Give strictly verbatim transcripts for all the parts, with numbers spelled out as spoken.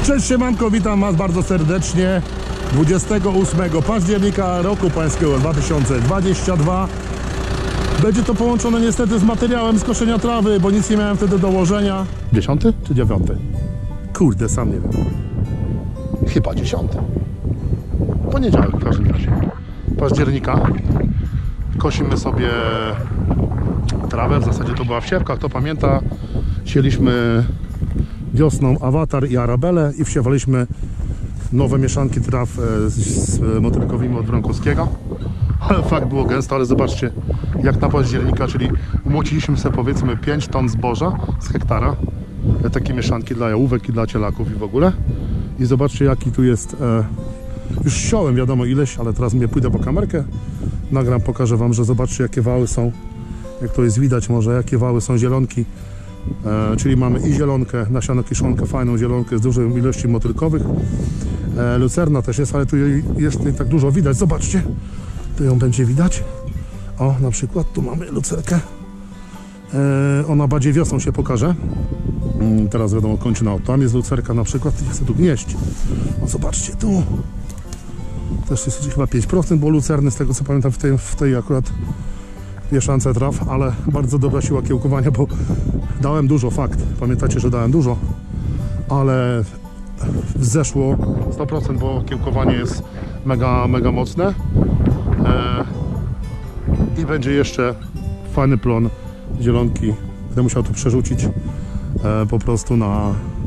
Cześć, siemanko, witam Was bardzo serdecznie dwudziestego ósmego października roku pańskiego dwa tysiące dwudziestego drugiego. Będzie to połączone niestety z materiałem z koszenia trawy, bo nic nie miałem wtedy do łożenia. Dziesiąty czy dziewiąty? Kurde, sam nie wiem. Chyba dziesiąty. Poniedziałek w każdym razie października. Kosimy sobie trawę, w zasadzie to była wsiewka, kto pamięta. Sieliśmy wiosną Awatar i Arabelę i wsiewaliśmy nowe mieszanki traw z motylkowymi od Wronkowskiego. Ale fakt było gęsto, ale zobaczcie, jak na października, czyli umociliśmy sobie powiedzmy pięć ton zboża z hektara. Takie mieszanki dla jałówek i dla cielaków i w ogóle. I zobaczcie, jaki tu jest. E, już ściąłem wiadomo ileś, ale teraz mnie pójdę po kamerkę. Nagram, pokażę Wam, że zobaczcie, jakie wały są. Jak to jest widać może, jakie wały są zielonki. E, czyli mamy i zielonkę, nasiano kiszonkę, fajną zielonkę z dużej ilości motylkowych. E, lucerna też jest, ale tu jej jest nie tak dużo widać. Zobaczcie, tu ją będzie widać. O, na przykład tu mamy lucerkę. E, ona bardziej wiosną się pokaże. Mm, teraz wiadomo, kończy na o. Tam jest lucerka na przykład, nie chcę tu gnieść. O, zobaczcie, tu też jest chyba pięć procent było lucerny, z tego co pamiętam w tej, w tej akurat mieszance traw, ale bardzo dobra siła kiełkowania, bo dałem dużo, fakt. Pamiętacie, że dałem dużo, ale zeszło sto procent, bo kiełkowanie jest mega, mega mocne. E, I będzie jeszcze fajny plon zielonki. Będę musiał to przerzucić e, po prostu na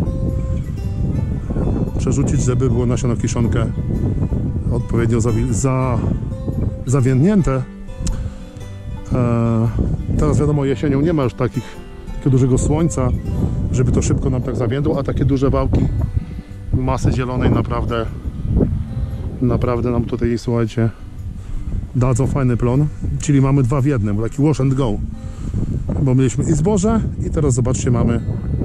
przerzucić, żeby było nasiono kiszonkę odpowiednio za, za, zawiędnięte. E, teraz wiadomo, jesienią nie ma już takich, takiego dużego słońca, żeby to szybko nam tak zawiędło, a takie duże wałki masy zielonej naprawdę naprawdę nam tutaj, słuchajcie, dadzą fajny plon, czyli mamy dwa w jednym, taki wash and go, bo mieliśmy i zboże i teraz zobaczcie, mamy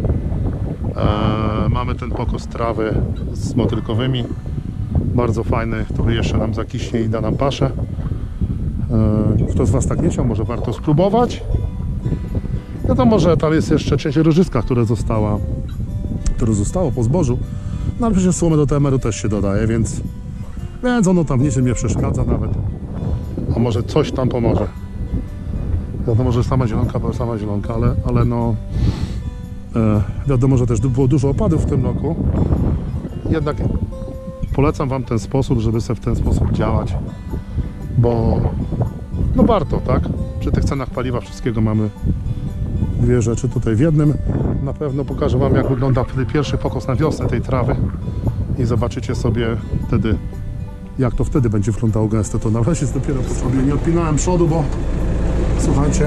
e, mamy ten pokos trawy z motylkowymi, bardzo fajny, który jeszcze nam zakiśnie i da nam paszę. e, kto z Was tak nie chciał, może warto spróbować. No to może tam jest jeszcze część rożyska, które została które zostało po zbożu, no ale przecież słomę do T M R-u też się dodaje, więc więc ono tam niczym nie przeszkadza nawet. A może coś tam pomoże. Wiadomo, że sama zielonka była sama zielonka, ale, ale no e, wiadomo, że też było dużo opadów w tym roku. Jednak polecam Wam ten sposób, żeby sobie w ten sposób działać, bo no warto, tak? Przy tych cenach paliwa wszystkiego mamy dwie rzeczy tutaj w jednym. Na pewno pokażę Wam, jak wygląda wtedy pierwszy pokos na wiosnę tej trawy i zobaczycie sobie wtedy, jak to wtedy będzie wyglądało gęste. To na razie jest dopiero po sobie. Nie odpinałem przodu, bo słuchajcie,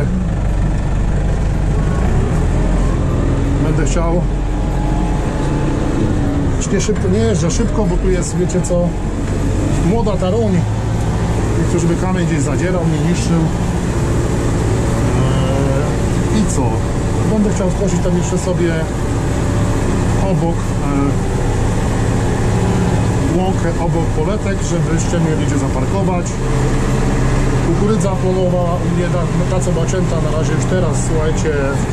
będę chciał nie szybko, nie jeżdżę szybko, bo tu jest, wiecie co, młoda taruń. Niektórzy by kamień gdzieś zadzierał, nie niszczył. Eee, I co? Będę chciał skosić tam jeszcze sobie obok e, łąkę obok poletek, żebyście mieli gdzie zaparkować. Kukurydza polowa u mnie ta co bacięta na razie już teraz, słuchajcie,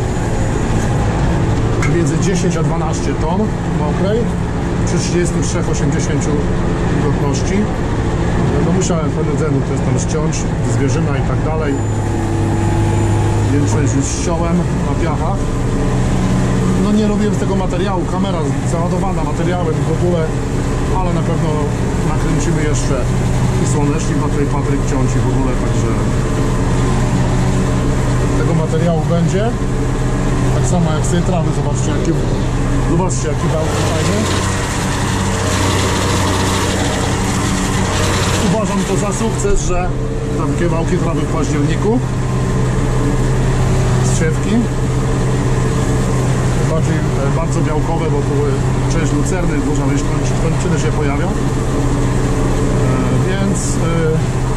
między dziesięć a dwanaście ton mokrej przy trzydziestu trzech osiemdziesięciu wilgotności. No musiałem fenydenu też tam ściąć, zwierzyna i tak dalej. Większość już ściąłem na piachach. No nie robiłem z tego materiału, kamera załadowana materiałem i w ogóle, ale na pewno nakręcimy jeszcze i słonecznik na tej Patryk ciąć i w ogóle, także tego materiału będzie. Tak samo jak z tej trawy, zobaczcie jakie, zobaczcie jaki wałki fajny. Uważam to za sukces, że takie wałki trawy w październiku. Strzewki. Bardziej, bardzo białkowe, bo tu część lucerny, duża część kończyny się pojawia. E, więc e,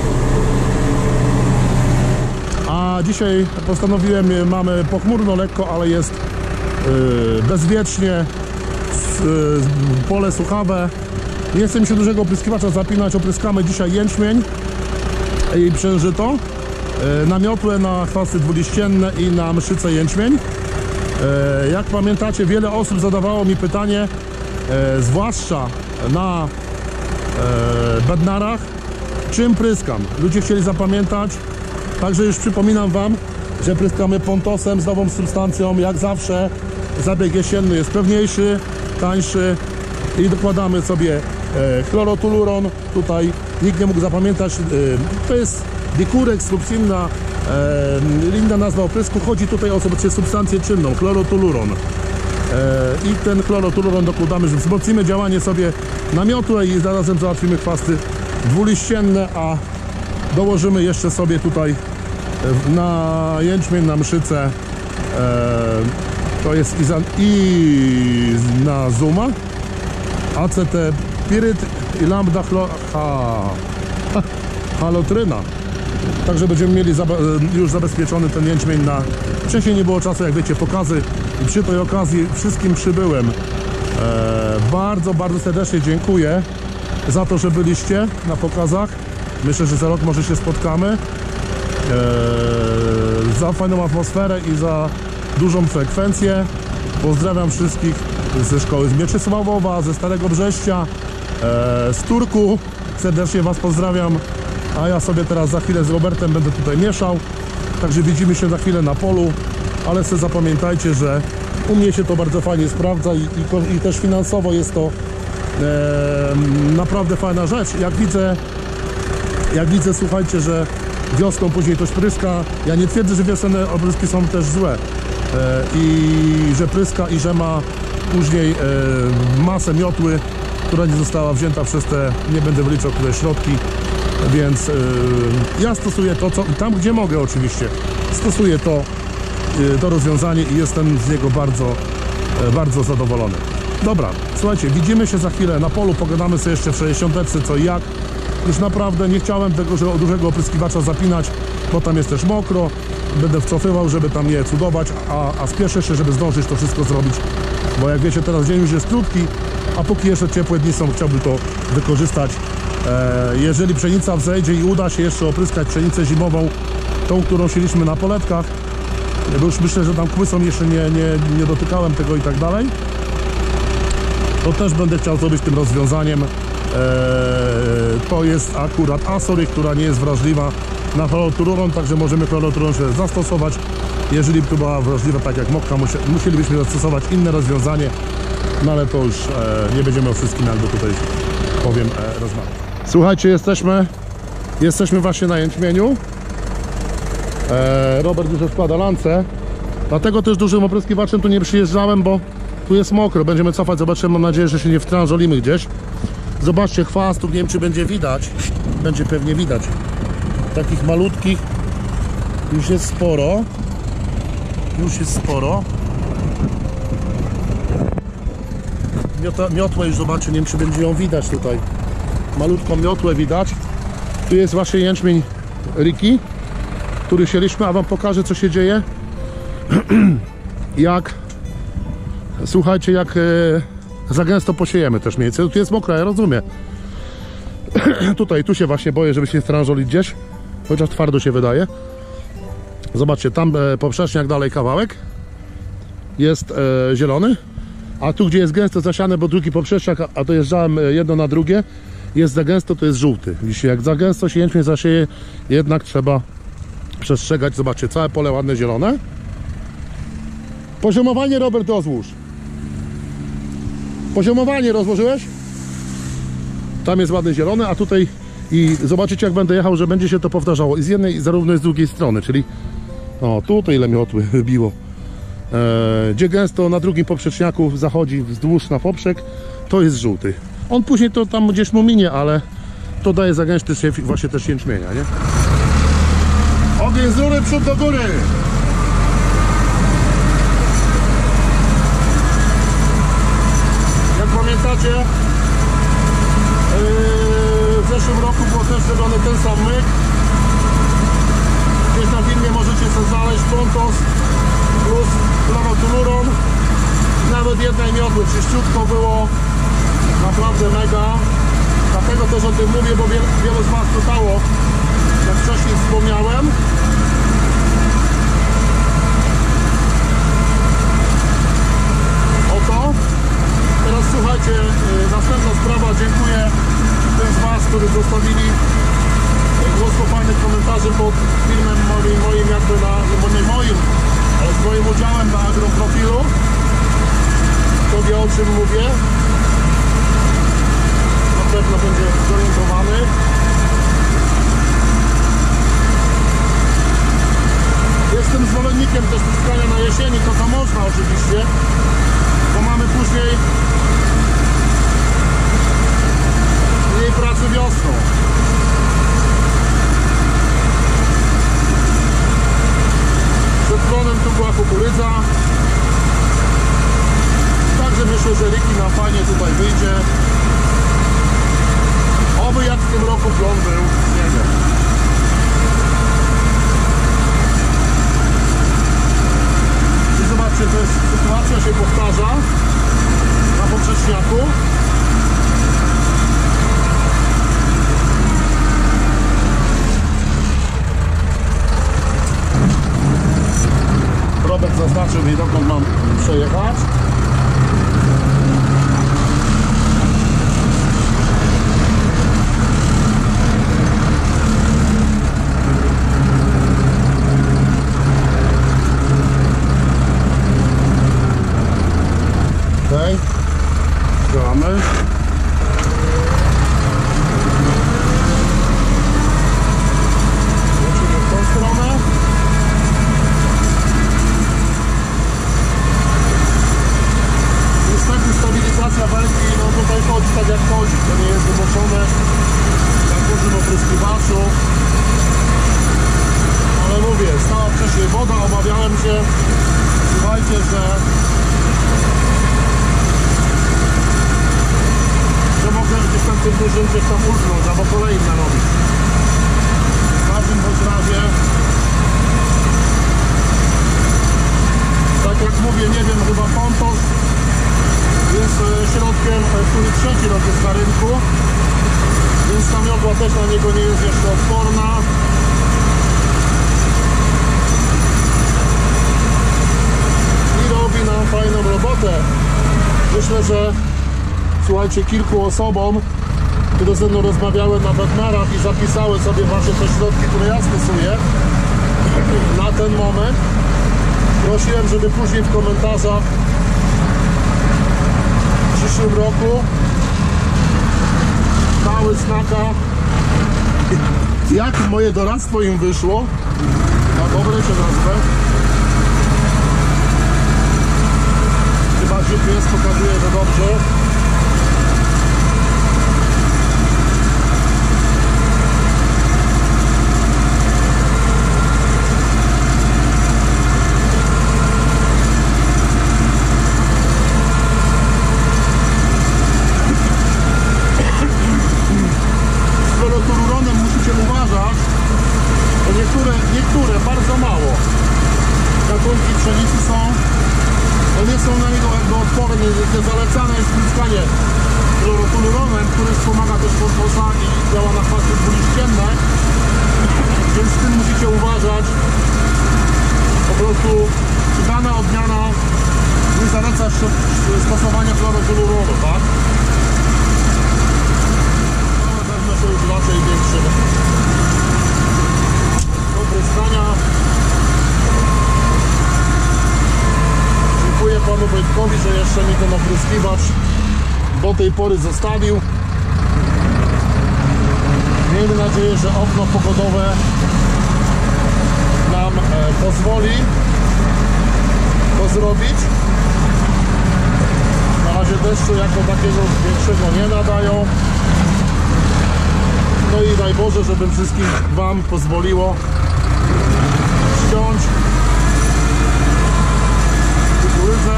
a dzisiaj postanowiłem, mamy pochmurno lekko, ale jest e, bezwiecznie, s, e, pole suchawe. Nie chcę mi się dużego opryskiwacza zapinać, opryskamy dzisiaj jęczmień i pszeniżyto. Na miotłę, na chwasty dwuliścienne i na mszycę jęczmień. Jak pamiętacie, wiele osób zadawało mi pytanie, e, zwłaszcza na e, bednarach, czym pryskam. Ludzie chcieli zapamiętać, także już przypominam Wam, że pryskamy Pontosem z nową substancją, jak zawsze. Zabieg jesienny jest pewniejszy, tańszy i dokładamy sobie e, chlorotuluron. Tutaj nikt nie mógł zapamiętać, e, to jest Dicurex lub inna, e, inna nazwa oprysku. Chodzi tutaj o sobie substancję czynną, chlorotuluron. E, I ten chlorotuluron dokładamy, że wzmocnimy działanie sobie namiotu i zarazem załatwimy chwasty dwuliścienne, a dołożymy jeszcze sobie tutaj na jęczmień, na mszycę, e, to jest Izanazuma, acetepyryt i lambda chlor... Ha, ha, halotryna. Także będziemy mieli zaba już zabezpieczony ten jęczmień na... Wcześniej nie było czasu, jak wiecie, pokazy. I przy tej okazji wszystkim przybyłem. E, bardzo, bardzo serdecznie dziękuję za to, że byliście na pokazach. Myślę, że za rok może się spotkamy. E, za fajną atmosferę i za dużą frekwencję. Pozdrawiam wszystkich ze szkoły z Mieczysławowa, ze Starego Brześcia, e, z Turku. Serdecznie Was pozdrawiam. A ja sobie teraz za chwilę z Robertem będę tutaj mieszał. Także widzimy się za chwilę na polu. Ale sobie zapamiętajcie, że u mnie się to bardzo fajnie sprawdza i, i, i też finansowo jest to e, naprawdę fajna rzecz. Jak widzę, jak widzę, słuchajcie, że wiosną później ktoś pryska. Ja nie twierdzę, że wiosenne opryski są też złe. E, I że pryska i że ma później e, masę miotły, która nie została wzięta przez te, nie będę wyliczał tutaj środki. Więc e, ja stosuję to, co, tam gdzie mogę oczywiście, stosuję to, e, to rozwiązanie i jestem z niego bardzo, e, bardzo zadowolony. Dobra, słuchajcie, widzimy się za chwilę na polu, pogadamy sobie jeszcze w sześćdziesiątce co i jak. Już naprawdę nie chciałem tego że dużego opryskiwacza zapinać, bo tam jest też mokro. Będę wcofywał, żeby tam nie cudować, a, a spieszę się, żeby zdążyć to wszystko zrobić. Bo jak wiecie, teraz dzień już jest krótki, a póki jeszcze ciepłe dni są, chciałbym to wykorzystać. E, jeżeli pszenica wzejdzie i uda się jeszcze opryskać pszenicę zimową, tą, którą sieliśmy na poletkach, bo już myślę, że tam kłysą jeszcze nie, nie, nie dotykałem tego i tak dalej, to też będę chciał zrobić tym rozwiązaniem. Eee, to jest akurat Asory, która nie jest wrażliwa na chlorotuluron, także możemy chlorotuluron się zastosować. Jeżeli by to była wrażliwa tak jak mokka, musielibyśmy zastosować inne rozwiązanie, no ale to już e, nie będziemy o wszystkim jakby tutaj powiem e, rozmawiać. Słuchajcie, jesteśmy jesteśmy właśnie na jęczmieniu. e, Robert już składa lance, dlatego też dużym opryskiwaczem tu nie przyjeżdżałem, bo tu jest mokro, będziemy cofać, zobaczymy, mam nadzieję, że się nie wtrążolimy gdzieś. Zobaczcie, chwastów, nie wiem czy będzie widać, będzie pewnie widać, takich malutkich już jest sporo, już jest sporo. Miota, miotłę już zobaczcie, nie wiem czy będzie ją widać tutaj, malutką miotłę widać. Tu jest właśnie jęczmień Riki, który sieliśmy, a Wam pokażę co się dzieje. Jak, słuchajcie, jak e, za gęsto posiejemy też miejsce. Tu jest mokro, ja rozumiem. Tutaj, tu się właśnie boję, żeby się nie strążolić gdzieś, chociaż twardo się wydaje. Zobaczcie, tam e, poprzeczniak dalej kawałek jest e, zielony, a tu gdzie jest gęsto zasiane, bo drugi poprzeczniak, a dojeżdżałem jedno na drugie, jest za gęsto, to jest żółty. Jeśli jak za gęsto się jęczmień zasieje, jednak trzeba przestrzegać. Zobaczcie, całe pole ładne zielone. Poziomowanie, Robert, rozłóż. Poziomowanie rozłożyłeś? Tam jest ładny zielony, a tutaj i zobaczycie jak będę jechał, że będzie się to powtarzało i z jednej, zarówno i z drugiej strony, czyli o, tutaj ile miotły wybiło. E, gdzie gęsto na drugim poprzeczniaku zachodzi wzdłuż na poprzek, to jest żółty. On później to tam gdzieś mu minie, ale to daje zagęszty się właśnie też jęczmienia, nie? Ogień z rury, przód do góry! Jak pamiętacie, yy, w zeszłym roku było też zrobiony ten sam myk. Gdzieś na filmie możecie sobie znaleźć Pontos plus chlorotuluron. Nawet jednej miotły czyściutko było, naprawdę mega. Dlatego też o tym mówię, bo wielu, wielu z Was pytało, jak wcześniej wspomniałem. Oto. Teraz słuchajcie, żeby zostawili głos kopalnych komentarzy pod filmem moim, moim jakby na, no nie moim, ale z moim udziałem na agroprofilu. Kto wie, o czym mówię, na pewno będzie zorientowany. Jestem zwolennikiem też piskania na jesieni, to co można oczywiście, bo mamy później mniej pracy wiosną. Przed tronem tu była kukurydza. Także myślę, że Riki nam fajnie tutaj wyjdzie. Oby jak w tym roku plon był, nie wiem. I zobaczcie, to jest sytuacja się powtarza na poprzeczniaku. Robert zaznaczył mi, dokąd mam przejechać. Okej, działamy. Lecimy w tą stronę. Niestety stabilizacja belki, no tutaj chodzi tak jak chodzi, to nie jest wyboczone na dużym opryskiwaczu. Ale mówię, stała wcześniej woda, obawiałem się, słuchajcie, że że mogę gdzieś tam tym dużym gdzieś tam ulgnąć, albo kolei narobić. W każdym bądź razie, tak jak mówię, nie wiem, chyba Pontos jest środkiem, który trzeci rok jest na rynku, więc ta miodła też na niego nie jest jeszcze odporna. I robi nam fajną robotę. Myślę, że słuchajcie, kilku osobom, które ze mną rozmawiały na webinarach i zapisały sobie właśnie te środki, które ja stosuję na ten moment, prosiłem, żeby później w komentarzach w przyszłym roku dały znaka, jak moje doradztwo im wyszło. Na dobre się nazwę. Chyba G P S pokazuje, że dobrze. Niektóre, niektóre, bardzo mało gatunki pszenicy są, no nie są na niego jakby odporne. Zalecane jest pryskanie chlorotoluronem, który wspomaga też Pontosa i działa na kwasy dwuliścienne, więc z tym musicie uważać. Po prostu dana odmiana nie zaleca stosowania chlorotoluronu, tak? Ale wezmę się już raczej większym pryskania. Dziękuję panu Wojtkowi, że jeszcze mi ten opryskiwacz do tej pory zostawił. Miejmy nadzieję, że okno pogodowe nam e, pozwoli to zrobić. Na razie deszczu jako takiego większego nie nadają. No i daj Boże, żeby wszystkim wam pozwoliło ściąć kukurydzę.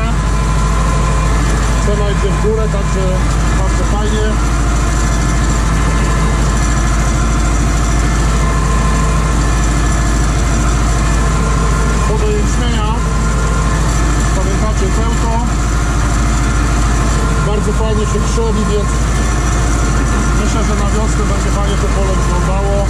Cena idzie w górę, także bardzo fajnie. Co do jęczmienia, pamiętacie pełto, bardzo fajnie się krzewi, więc myślę, że na wiosnę będzie fajnie to pole wyglądało.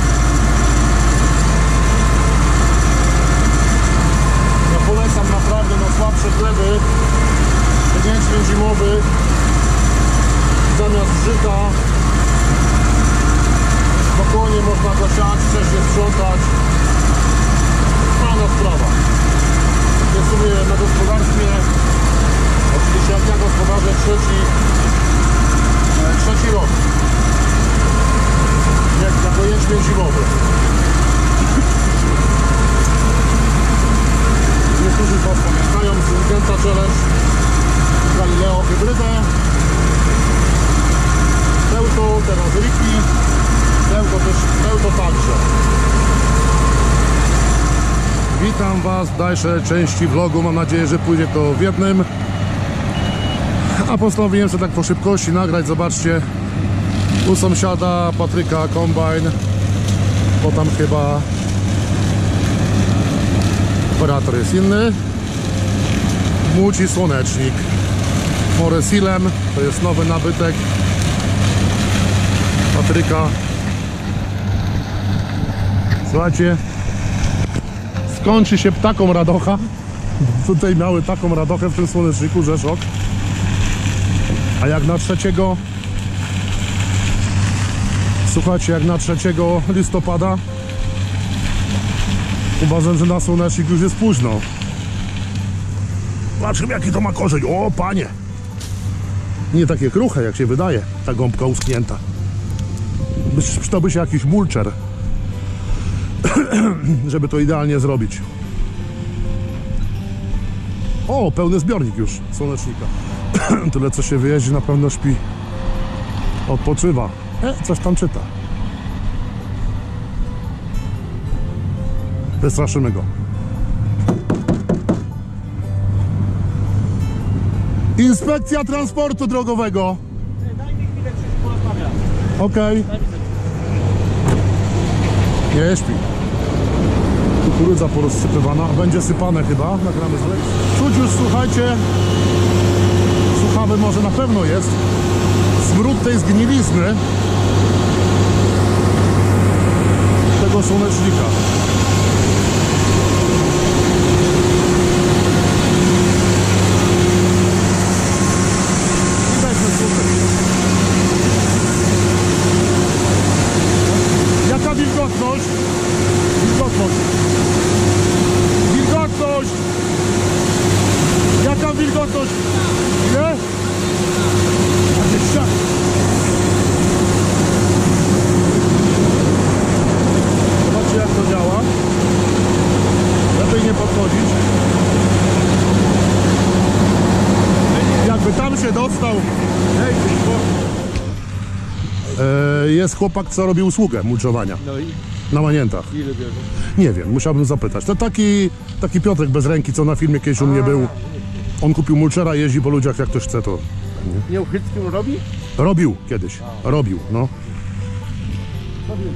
Ja polecam naprawdę na słabsze gleby ten jęczmień zimowy zamiast żyta trzeci, e, trzeci rok. Jak jako jęczmień zimowy. Niektórzy z Was pamiętają z Syngenta Challenge Galileo hybrydę. Pełto, teraz Riki. Pełto też, pełto także. Witam Was w dalszej części vlogu. Mam nadzieję, że pójdzie to w jednym. A postanowiłem sobie tak po szybkości nagrać. Zobaczcie, u sąsiada Patryka kombajn, bo tam chyba operator jest inny. Młóci słonecznik Moresilem, to jest nowy nabytek Patryka. Słuchajcie, skończy się taką radocha. Tutaj miały taką radochę w tym słoneczniku, że szok. A jak na trzeciego, słuchajcie, jak na trzeciego listopada, uważam, że na słonecznik już jest późno. Zobaczymy, jaki to ma korzeń. O, panie! Nie takie kruche, jak się wydaje, ta gąbka uschnięta. Przydałby się jakiś mulczer, żeby to idealnie zrobić. O, pełny zbiornik już słonecznika. Tyle, co się wyjeździ, na pewno śpi, odpoczywa. E, coś tam czyta. Wystraszymy go. Inspekcja transportu drogowego. Daj mi chwilę, Krzysiu, porozmawiam. Okej. Okay. Nie śpi. Kukurydza porozsypywana. Będzie sypane chyba. Nagramy zalek. Czuć już, słuchajcie. Słuchawy może na pewno jest. Smród tej zgnilizny. Tego słonecznika. Jaka wilgotność? Wilgotność. Wilgotność! Jaka wilgotność? Ile? dwadzieścia. Zobaczcie, jak to działa. Lepiej nie podchodzić. Jakby tam się dostał. E, jest chłopak, co robi usługę mulczowania. No i Na Maniętach. ile bierze? Nie wiem, musiałbym zapytać. To taki, taki Piotrek bez ręki, co na filmie kiedyś u mnie był. On kupił mulczera, jeździ po ludziach, jak ktoś chce, to Nie Uchyckim robi? robił kiedyś. Robił, no. Robił.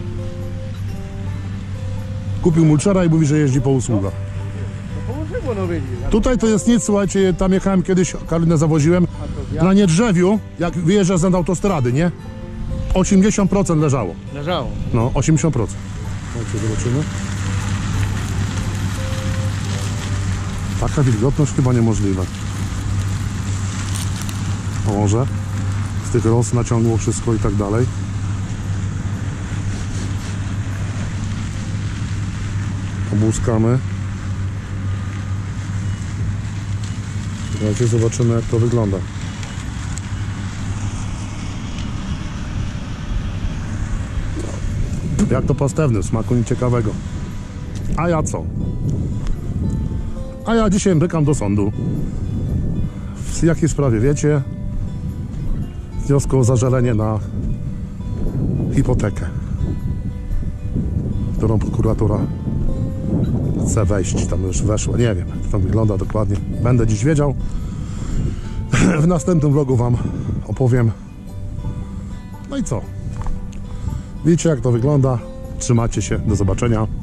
Kupił mulczera i mówi, że jeździ po usługach. To położyło, no wiedzieć. Tutaj to jest nic, słuchajcie, tam jechałem kiedyś, Karolinę zawoziłem, na Niedrzewiu, jak wyjeżdżasz z autostrady, nie? osiemdziesiąt procent leżało. Leżało. No, osiemdziesiąt procent. Chodźcie, zobaczymy. Taka wilgotność chyba niemożliwa. Może z tych roz naciągło wszystko i tak dalej. Obłuskamy. Słuchajcie, zobaczymy, jak to wygląda. Jak to pastewny, smaku nic ciekawego. A ja co? A ja dzisiaj bykam do sądu. W jakiej sprawie wiecie? W wniosku o zażalenie na hipotekę, którą prokuratura chce wejść, tam już weszła. Nie wiem, jak to tam wygląda dokładnie. Będę dziś wiedział. W następnym vlogu Wam opowiem. No i co? Widzicie, jak to wygląda. Trzymajcie się. Do zobaczenia.